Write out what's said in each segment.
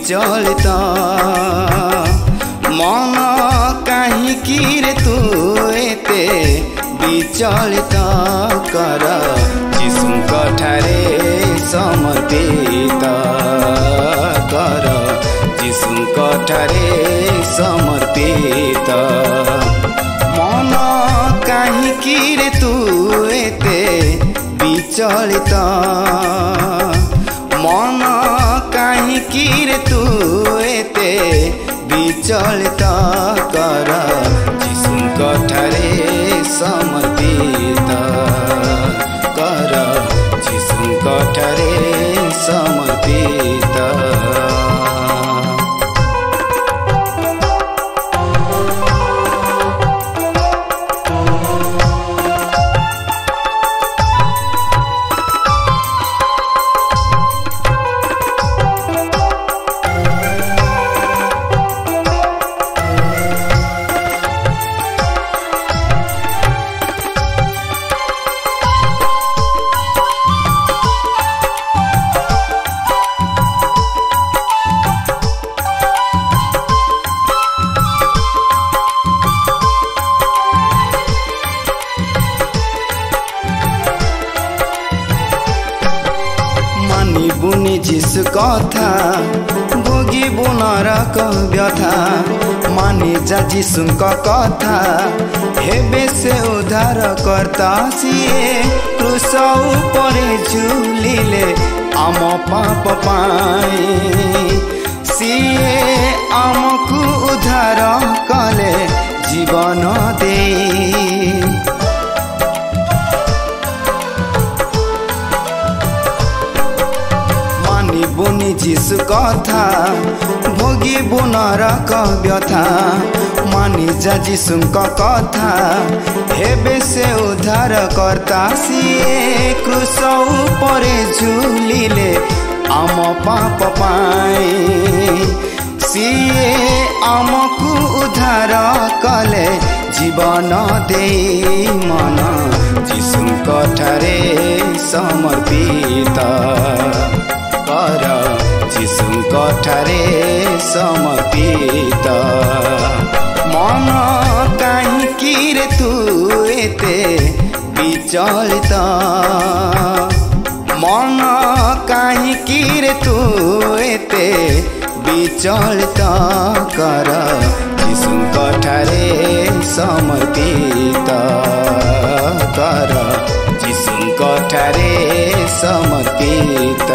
विचलित मन काहीकि रे तू एते विचलित कर यीशुଙ୍କ ठारे समर्पित कर यीशुଙ୍କ ठारे समर्पित मन काहीकि रे तू एते विचलित मन काहीकि रे तू एते विचलित कर यीशुଙ୍କ ठारे समर्पित कर यीशुଙ୍କ ठारे समर्पित। बुनी जीशु कथा भोगी बुनरक व्यथा मानि जा जीशुଙ୍କ कथा हेबे से उद्धार करता सिए क्रूस उपरे झुलिले आम पाप पाई सिए आमकु उद्धार कले जीवन दे बुनी जीशु कथा भोगी बुनरक व्यथा मानि जा जीशुଙ୍କ कथा हेबे से उद्धार करता सिए क्रूस उपरे झुलिले आम पाप पाई सिए आमकु उद्धार कले जीवन दे मन जीशुଙ୍କ ठारे समर्पित कर यीशुଙ୍କ ठारे समर्पित मन काहीकि रे तू एते विचलित मन काहीकि रे तू एते विचलित कर यीशुଙ୍କ ठारे समर्पित कर यीशुଙ୍କ ठारे समर्पित।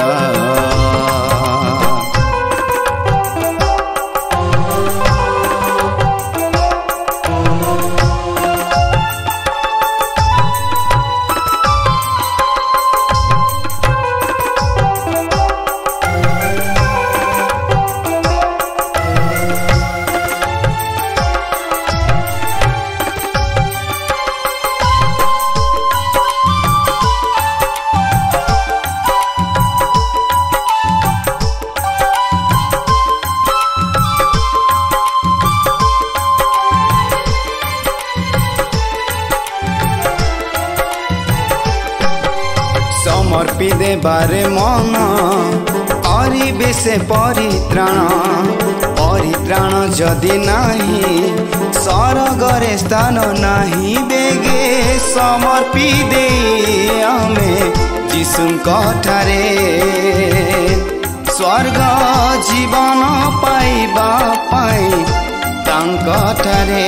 समर्पी देबारे मन करिबे से परित्राण परित्राण जदि नाही सरगरे स्थान नाही बेगे समर्पी दे आमे यीशुଙ୍କ ठारे स्वर्ग जीवन पाइबा पाई तांक ठारे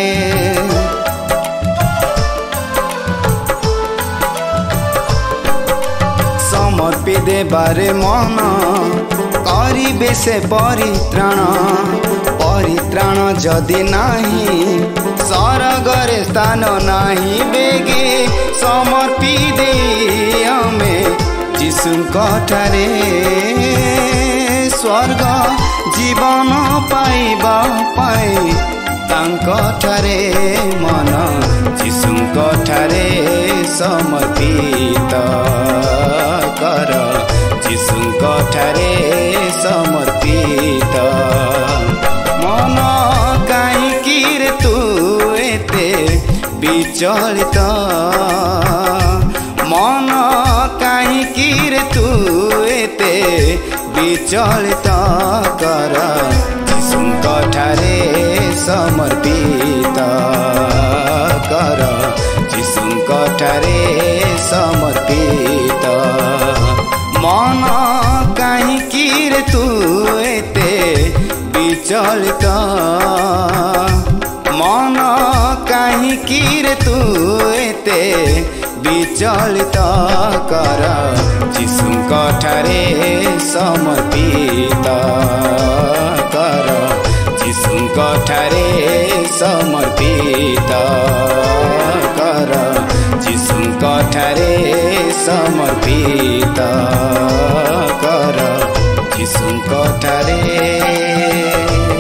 समर्पी देबारे मन करिबे से परित्राण परित्राण जदि नाही सरगरे स्थान नाही बेगे समर्पी दे आमे यीशुଙ୍କ ठारे स्वर्ग जीवन पाइबा पाई तांक ठारे मन यीशुଙ୍କ ठारे समर्पित कर यीशुଙ୍କ ठारे समर्पित मन काहीकि रे तू एते विचलित मन काहीकि रे तू एते विचलित कर यीशुଙ୍କ ठारे समर्पित कर यीशुଙ୍କ ठारे समर्पित मन काहींकि रे तू एते विचलित मन काहींकि रे तू एते विचलित कर यीशुଙ୍କ ठारे समर्पित कर यीशुଙ୍କ ठारे समर्पित कर यीशुଙ୍କ ठारे समर्पित कर यीशुଙ୍କ ठारे